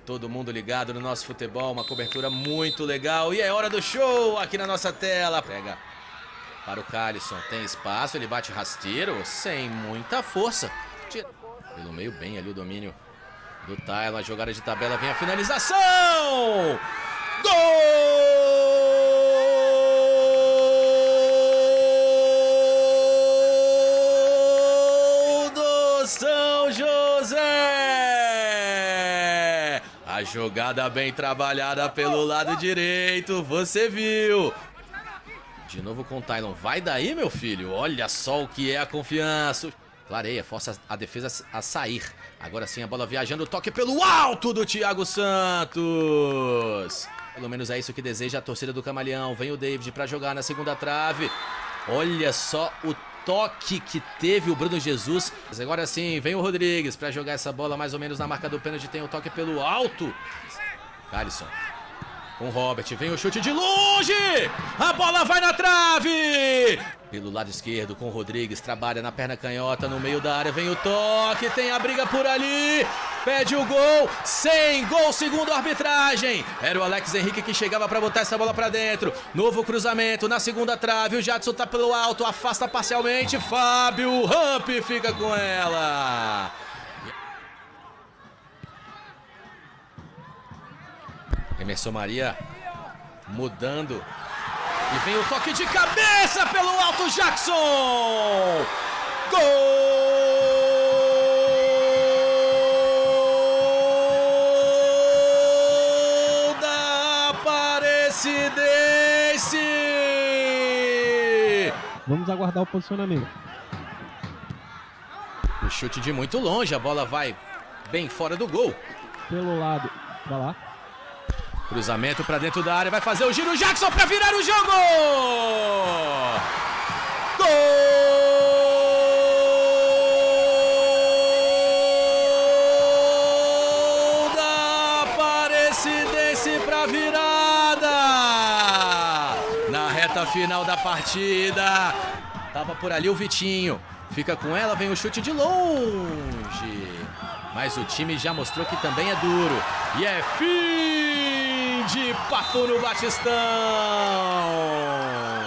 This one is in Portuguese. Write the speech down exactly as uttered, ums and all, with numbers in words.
Todo mundo ligado no nosso futebol, uma cobertura muito legal. E é hora do show aqui na nossa tela. Pega para o Calisson, tem espaço, ele bate rasteiro, sem muita força. Tira pelo meio, bem ali o domínio do Tylon. A jogada de tabela, vem a finalização! Gol do São José! A jogada bem trabalhada pelo lado direito, você viu. De novo com o Tylon, vai daí, meu filho. Olha só o que é a confiança. Clareia, força a defesa a sair. Agora sim a bola viajando, toque pelo alto do Thiago Santos. Pelo menos é isso que deseja a torcida do Camaleão. Vem o David para jogar na segunda trave. Olha só o toque que teve o Bruno Jesus. Agora sim, vem o Rodrigues para jogar essa bola mais ou menos na marca do pênalti. Tem o toque pelo alto. Calisson com o Robert, vem o chute de longe. A bola vai na trave. Pelo lado esquerdo com o Rodrigues, trabalha na perna canhota, no meio da área, vem o toque, tem a briga por ali. Pede o gol, sem gol segundo a arbitragem. Era o Alex Henrique que chegava para botar essa bola para dentro. Novo cruzamento na segunda trave, o Jadson tá pelo alto, afasta parcialmente. Fábio Ramp fica com ela. Emerson Maria mudando. E vem o toque de cabeça pelo alto, Jackson. Gol da Aparecidense. Vamos aguardar o posicionamento. O chute de muito longe, a bola vai bem fora do gol. Pelo lado, vai lá. Cruzamento para dentro da área, vai fazer o giro, Jackson para virar o jogo! Gol da Aparecidense para virada! Na reta final da partida, tava por ali o Vitinho, fica com ela, vem o chute de longe. Mas o time já mostrou que também é duro. E é fim de papo no Batistão!